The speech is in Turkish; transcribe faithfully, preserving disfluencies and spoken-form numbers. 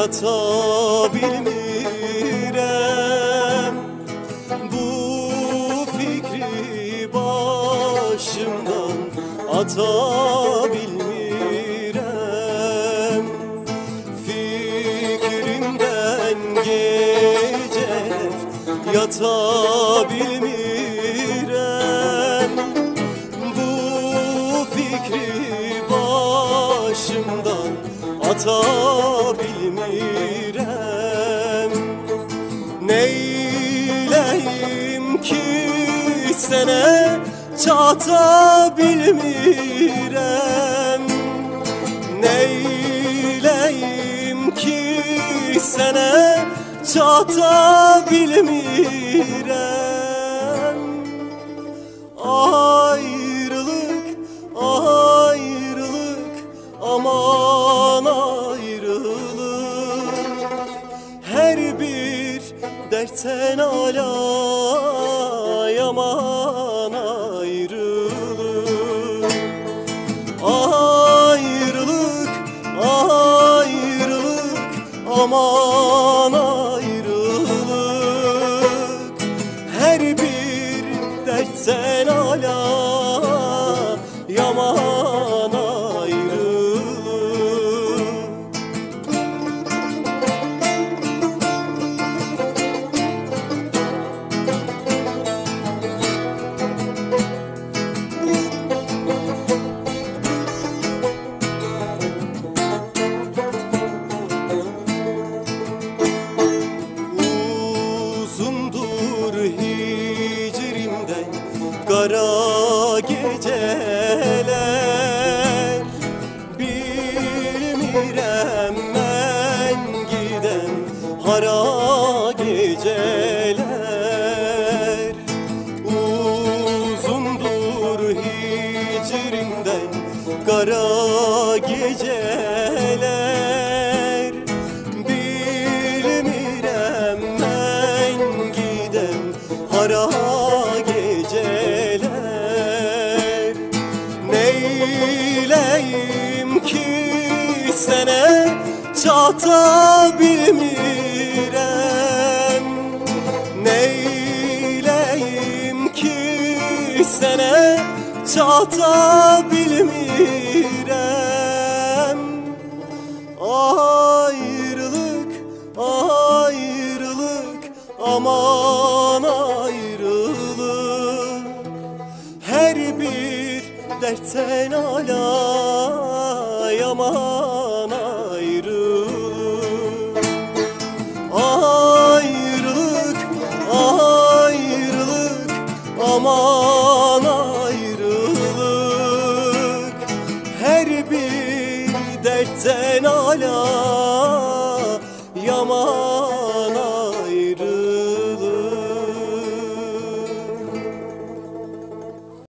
yata bilmirəm. Bu fikri başımdan ata bilmirəm. Fikrimdən geceler yata bilmirəm. Bu fikri başımdan ata bilmirəm. Neyleyim ki sənə çata bilmirəm. Neyleyim ki sənə çata bilmirəm. Ayrılık, ayrılık, aman ayrılık. Her bir dertten ala yaman ayrılık. Ayrılık, ayrılık, aman ayrılık. Her bir dertten ala yaman ayrılık. Hicrimden kara geceler, bilmirəm mən giden hara geceler. Uzundur hicrimden kara geceler, bilmirəm mən giden hara geceler. Neyleyim ki sənə çata bilmirəm. Neyleyim ki sənə çata bilmirəm. Ayrılık, ayrılık, aman ayrılık. Her bir dertten ala yaman